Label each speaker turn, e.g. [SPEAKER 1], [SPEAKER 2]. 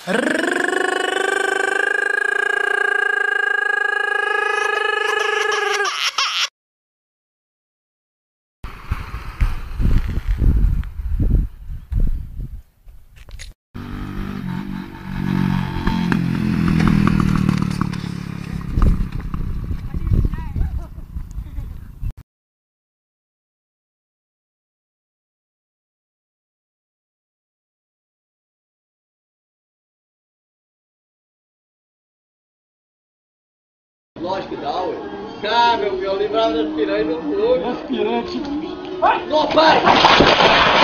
[SPEAKER 1] Lógico que dá, ué. Ah, meu filho, eu livrava das piranhas do fogo.
[SPEAKER 2] Das piranhas, tipo...
[SPEAKER 1] Não, para!